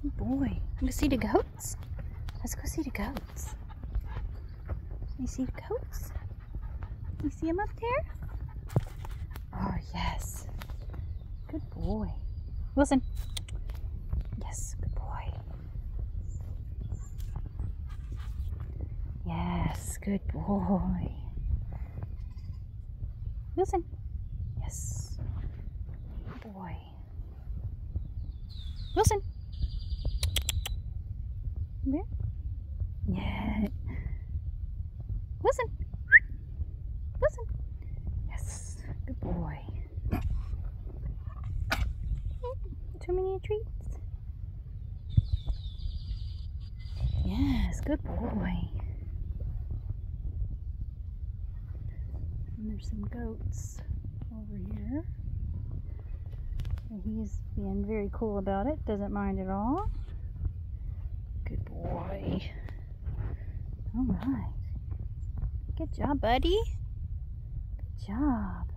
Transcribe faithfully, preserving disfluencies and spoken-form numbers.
Good boy. Go see the goats? Let's go see the goats. You see the goats? You see them up there? Oh, yes. Good boy. Wilson. Yes, good boy. Yes, good boy. Wilson. Yes. Good boy. Wilson. There. Yeah. Wilson. Wilson. Yes. Good boy. Too many treats. Yes. Good boy. And there's some goats over here. And he's being very cool about it. Doesn't mind at all. Good boy. All right. Good job, buddy. Good job.